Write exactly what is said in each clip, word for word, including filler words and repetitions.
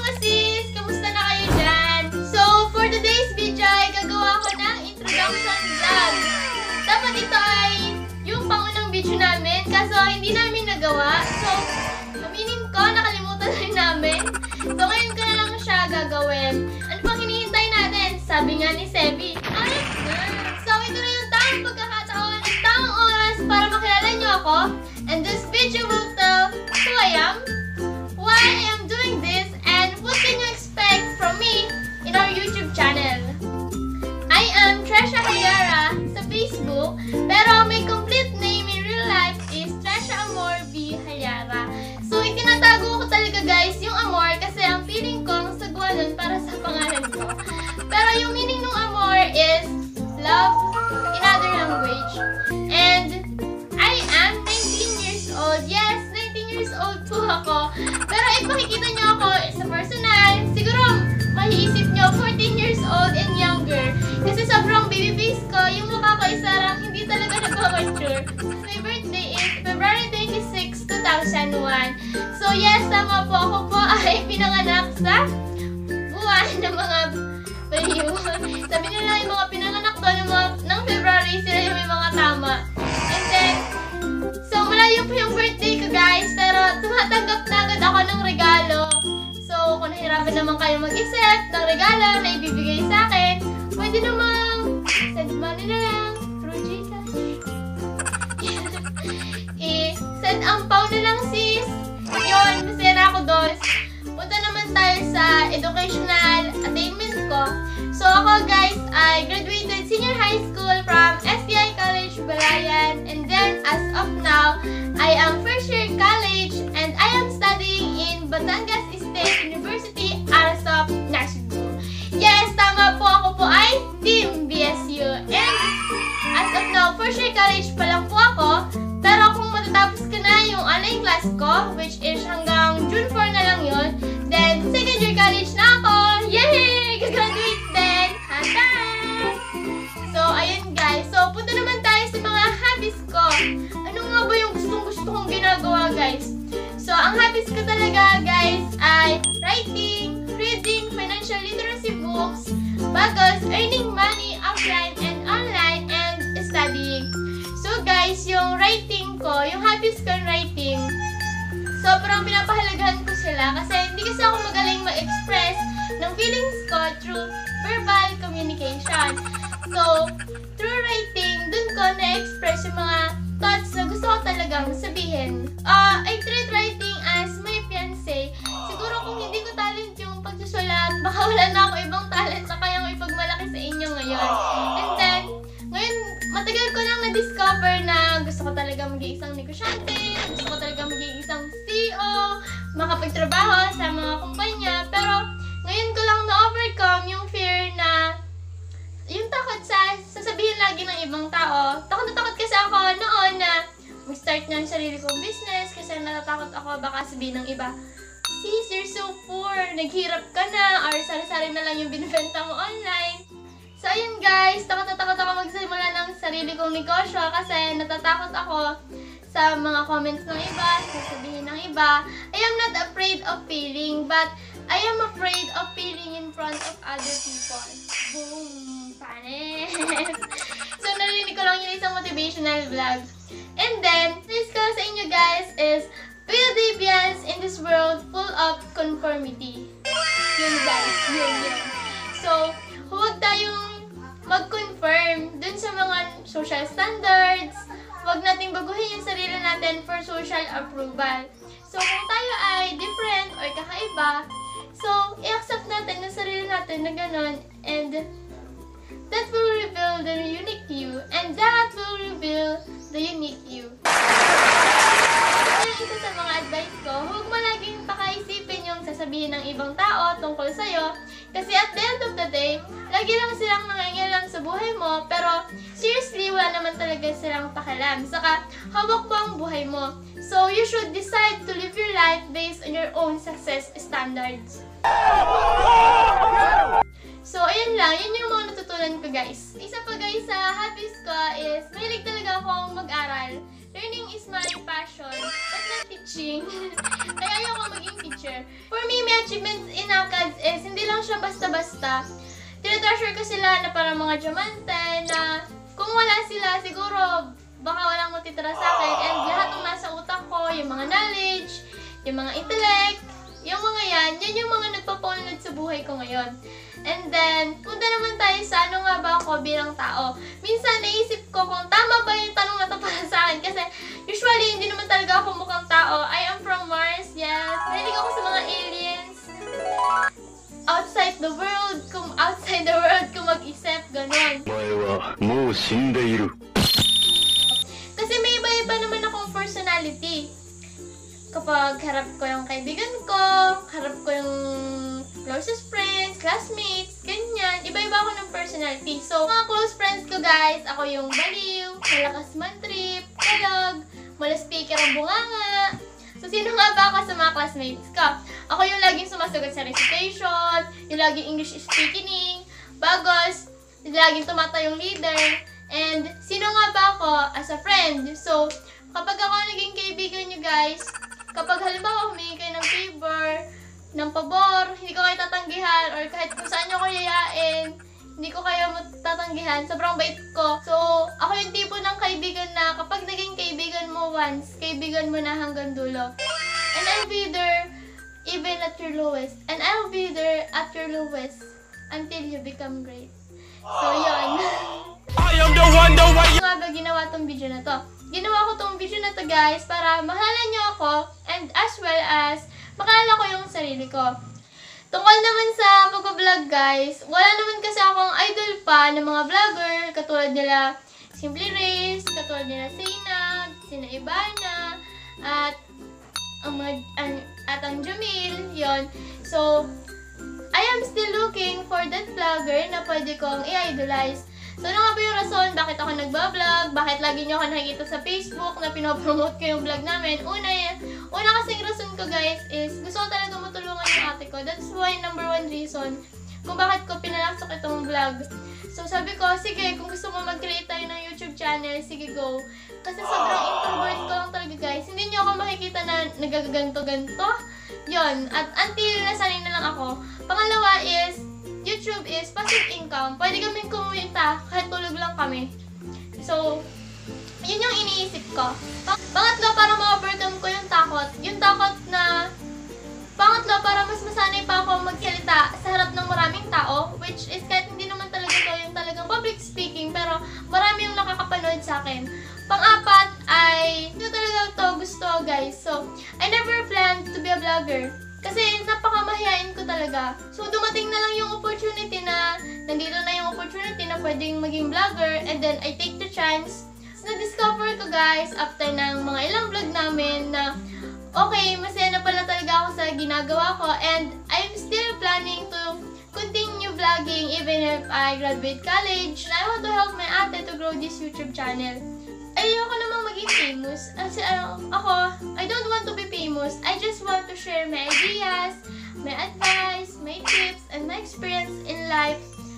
mga sis! Kamusta na kayo dyan? So, for today's video ay gagawa ko ng introduction vlog. Dapat ito ay yung pangunang video namin, kaso hindi namin nagawa. So, aminin ko, nakalimutan rin namin. So, ngayon ko na lang siya gagawin. Ano pang hinihintay natin? Sabi nga ni Sebi. Ay, so, ito na yung tamang pagkakataon at tamang oras para makilala nyo ako. And this video will tell who I am, why I am doing this, and what can you expect from me in our YouTube channel. I am Tresha Halyara sa Facebook, pero my complete name in real life is Tresha Amor B. Halyara. So, itinatago ko talaga guys yung Amor kasi ang feeling ko ang sagwa nun para sa pangalan ko. Pero yung meaning ng Amor is love in other language. And I am nineteen years old. Yes, nineteen years old po ako. Pero if makikita nyo ako sa personal, siguro maiisip nyo fourteen years old and younger. Kasi sobrang baby face ko, yung mukha ko isa lang, hindi talaga nag-mature. My birthday is February twenty-sixth, two thousand one. So yes, tama po, ako po ay pinanganak sa buwan ng mga baliw. Sabi nila yung mga pinanganak doon ng, mga, ng February, sila yung may mga tama. And then, so malayo po yung birthday ko guys, pero tumatanggap na agad ako ng regalo. So kung nahirapan naman kayo mag-isip ng regalo na ibibigay sa akin, pwede namang send money na lang through Gcash. Eh, send ampaw na lang sis. Yun, masaya na ako doon. Punta naman tayo sa educational attainment ko. So ako guys, I graduated senior high school from S T I College Balayan, and then as of now, I am first year college and I am studying in Batangas State University, Arasop, Nashville. Yes, tama po, ako po ay Team B S U. And as of now, first year college pa lang po ako, pero kung matatapos ko na yung online class ko, which is hanggang June four na lang yun, then second year college na ako. Yay! Gagraduate din! Hata! So, ayun guys. So, punta naman tayo sa mga hobbies ko. Ano nga ba yung gustong-gusto kong ginagawa guys? So, ang hobbies ko talaga guys ay writing, reading, financial literacy books, bagos, earning money offline and online, and studying. So guys, yung writing ko, yung hobbies ko yung writing, sobrang pinapahalagahan ko sila kasi hindi kasi ako magaling ma-express ng feelings ko through verbal communication. So, through writing, dun ko na-express yung mga thoughts na gusto ko talagang sabihin. Uh, I treat writing as my fiancé. Siguro kung hindi ko talent yung pagsusulat, baka wala na ako ibang talent na kayang ipagmalaki sa inyo ngayon. And then, ngayon, matagal ko lang na-discover na gusto ko talaga maging isang negosyante, gusto ko talaga maging isang C E O, makapagtrabaho sa mga kumpanya, pero ngayon ko lang na-overcome yung fear na, yung takot sa sasabihin lagi ng ibang tao. Takot na takot kasi ako noon na mag-start ng sarili kong business kasi natatakot ako baka sabihin ng iba, sis, you're so poor, naghirap ka na, or sari-sari na lang yung binibenta mo online. So, ayun guys, takot na takot ako magsimula ng sarili kong negosyo kasi natatakot ako sa mga comments ng iba, sasabihin ng iba. I am not afraid of failing, but I am afraid of failing in front of other people. Boom! Panis! So, narinig ko lang yung isang motivational vlog. And then, this ko sa inyo guys is Feel deviance in this world full of conformity. Yun guys, yun yun. So, huwag tayong mag-confirm dun sa mga social standards. Huwag nating baguhin yung sarili natin for social approval. So, kung tayo ay different or kakaiba, so, i-accept natin yung sarili natin na ganun. And that will reveal the unique you. And that will reveal the unique you. Isa sa mga advice ko, huwag mo laging pakaisipin yung sasabihin ng ibang tao tungkol sa'yo. Kasi at the end of the day, lagi lang silang nangingialam sa buhay mo, pero seriously, wala naman talaga silang pakialam. Saka, hawak mo ang buhay mo. So, you should decide to live your life based on your own success standards. So, ayun lang. Yun yung mga natutunan ko, guys. Isa pa, guys, sa hobbies ko is mahilig talaga akong mag-aral. Learning is my passion, but not teaching. Kaya ayoko maging teacher. For me, may achievements enough siya basta-basta. Tinatreasure ko sila na parang mga diamante na kung wala sila, siguro baka walang matitira sa akin. And lahat ng nasa utak ko, yung mga knowledge, yung mga intellect, yung mga yan, yan yung mga nagpapaunlad sa buhay ko ngayon. And then, punta naman tayo sa ano nga ba ako bilang tao. Minsan, naisip ko kung tama ba yung tanong na to para sa akin. Kasi, usually, hindi naman talaga ako mukhang tao. I am from Mars, yes. Mahilig ako sa mga aliens. Outside the world, kung outside the world, kung mag-isip, ganun. Kasi may iba-iba naman akong personality. Kapag harap ko yung kaibigan ko, harap ko yung closest friends, classmates, ganyan. Iba-iba ako ng personality. So, mga close friends ko guys, ako yung baliw, malakas man-trip, kalog, mala-speaker ang bunganga. So, sino nga ba ako sa mga classmates ko? Ako yung laging sumasagot sa recitation, yung laging English speaking, bagos, yung laging tumatayong leader, and sino nga ba ako as a friend? So, kapag ako naging kaibigan nyo guys, kapag halimbawa humingi kayo ng favor, ng pabor, hindi ko kayo tatanggihan, or kahit kung saan nyo ko yayain, hindi ko kayo tatanggihan, sobrang bait ko. So, ako yung tipo ng kaibigan na kapag naging kaibigan mo once, kaibigan mo na hanggang dulo. And I'll be there even at your lowest. And I'll be there at your lowest until you become great. So, yun. I am the one, the way. Nga ba ginawa tong video na to? Ginawa ko tong video na to guys para mahalala nyo ako and as well as makalala ko yung sarili ko. Tungkol naman sa pag-vlog guys, wala naman kasi akong idol pa ng mga vlogger katulad nila Simply Race, katulad nila Zainab, sina Ibana, at ang mga, an, at ang Jamil, yon. So, I am still looking for that vlogger na pwede kong i-idolize. So, ano nga ba yung rason? Bakit ako nagbablog? Bakit lagi nyo ako nakikita sa Facebook na pinopromote ko yung vlog namin? Una yan. Una kasing rason ko guys is gusto ko talaga matulungan yung ate ko. That's why number one reason kung bakit ko pinalaksak itong vlog. So, sabi ko, sige, kung gusto mo mag-create tayo ng YouTube channel, sige go. Kasi sobrang introvert ko lang talaga guys. Hindi nyo ako makikita na nagaganto-ganto. Yun. At until nasanay na lang ako. Pangalawa is, YouTube is passive income. Pwede kaming kumita kahit tulog lang kami. So, yun yung iniisip ko. Pangatlo, para ma-overcome ko yung takot. Yung takot na, pangatlo, para mas masanay pa ako magsalita sa harap ng maraming tao. Which is kahit hindi naman talaga to yung talagang public speaking. Pero marami yung nakakapanood sa akin. Pang-apat ay, hindi talaga to gusto guys. So, I never planned to be a vlogger. Kasi napakamahiyain ko talaga. So, dumating na lang yung opportunity na, nandito na yung opportunity na pwedeng maging vlogger, and then I take the chance. So, na-discover ko guys, after ng mga ilang vlog namin na, okay, masaya na pala talaga ako sa ginagawa ko, and I'm still planning to continue vlogging even if I graduate college. And I want to help my ate to grow this YouTube channel. Ayoko namang maging famous. Kasi uh, ako, I don't want to be famous. I just want to share my ideas, my advice, my tips, and my experience in life.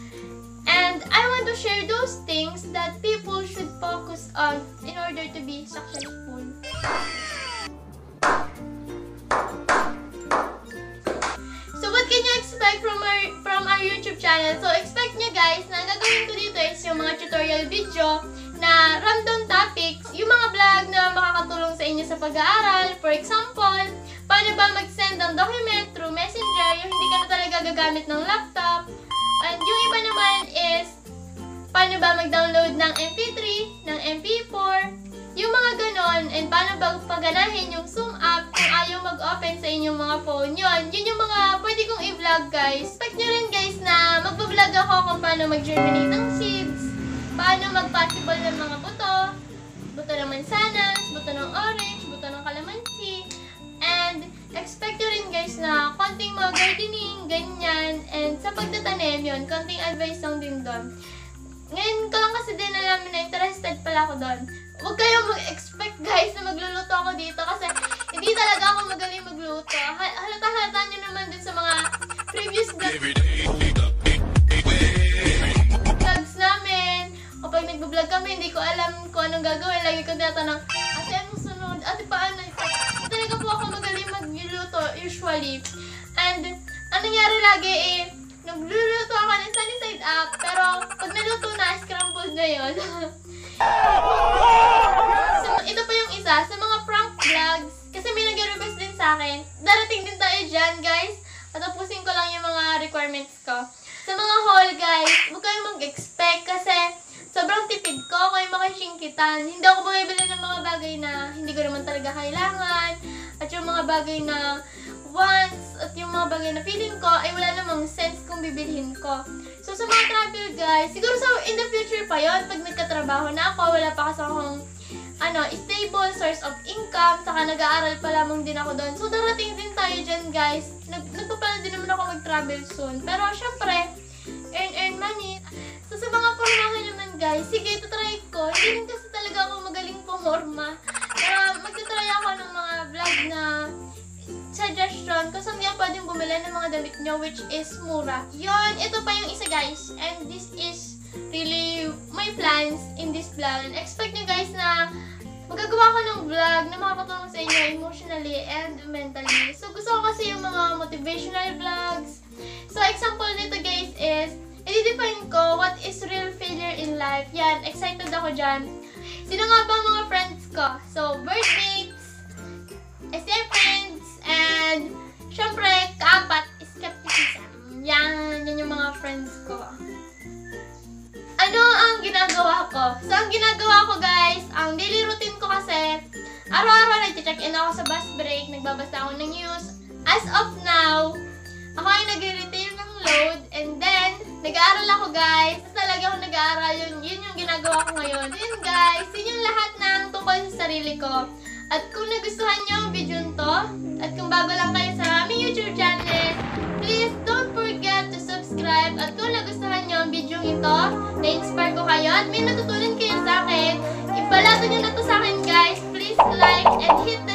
And I want to share those things that people should focus on in order to be successful. So what can you expect from our, from our YouTube channel? So expect nyo guys na gagawin ko dito is yung mga tutorial video na random topics, yung mga vlog na makakatulong sa inyo sa pag-aaral. For example, paano ba mag-send ng document through Messenger, yung hindi ka na talaga gagamit ng laptop. And yung iba naman is, paano ba mag-download ng M P three, ng M P four, yung mga ganon, and paano ba paganahin yung Zoom app kung ayaw mag-open sa inyong mga phone. Yun, yun yung mga pwede kong i-vlog guys. Expect nyo rin guys na mag-vlog ako kung paano mag-germinate ng seeds, paano mag-possible ng mga buto, buto ng mansanas, buto ng orange, buto ng kalamansi, and expect nyo rin guys na konting mga gardening, ganyan, and sa pagtatanim yun, konting advice lang din doon. Ngayon ko lang kasi din alam na interested pala ako doon. Huwag kayong mag-expect guys na magluluto ako dito kasi hindi talaga ako magaling magluto. Halata-halata nyo naman din sa mga previous vlogs namin. Kapag nag-vlog kami, hindi ko alam kung anong gagawin. Lagi ko tinatanong, ate, anong sunod? Ate, paano ito? Talaga po ako magaling magluto usually. And, anong nangyari lagi eh, nagluluto ako ng sunny side up, pero pag naluto na, scrambled na yun. So, ito pa yung isa, sa mga prank vlogs, kasi may nag-request din sa akin. Darating din tayo dyan, guys. Patapusin ko lang yung mga requirements ko. Sa mga haul, guys, huwag kayong mag-expect kasi sobrang tipid ko, kayo makasingkitan. Hindi ako bumibili ng mga bagay na hindi ko naman talaga kailangan. At yung mga bagay na wants, at yung mga bagay na feeling ko, ay wala namang sense kung bibilhin ko. So, sa mga travel, guys, siguro sa in the future pa yon pag nagkatrabaho na ako, wala pa kasi akong ano, stable source of income, saka nag-aaral pa lamang din ako doon. So, darating din tayo dyan, guys. Nag nagpapala din naman ako mag-travel soon. Pero, syempre, earn, earn money. So, sa mga pormahan naman, guys, sige, tutry ko. Hindi rin kasi talaga ako magaling pumorma. Pero, magtutry ako ng mga vlog na suggestion kung saan nga pwedeng bumili ng mga damit nyo, which is mura. Yon, ito pa yung isa, guys. And this is really my plans in this vlog. And expect nyo, guys, na magagawa ko ng vlog na makakatulong sa inyo emotionally and mentally. So, gusto ko kasi yung mga motivational vlogs. So, example nito, guys, is i-define ko what is real failure in life. Yan, excited ako dyan. Sino nga ba mga friends ko? So, birthdates, S M friends, and syempre, kaapat, skepticism. Yan, yan yung mga friends ko. Ano ang ginagawa ko? So, ang ginagawa ko, guys, ang daily routine ko kasi, araw-araw nag-check-in ako sa bus break, nagbabasa ako ng news. As of now, ako ay nag-retail ng load, and then, nag-aaral ako, guys. Talaga ako nag-aaral, yun, yun yung ginagawa ko ngayon. Yun, guys, yun yung lahat ng tungkol sa sarili ko. At kung nagustuhan nyo ang video to, at kung bago lang kayo sa aming YouTube channel, please don't forget to subscribe. At kung nagustuhan nyo ang video ito, na-inspire ko kayo, at may natutunan kayo sa akin, ipalato nyo na to sa akin, guys. Please like and hit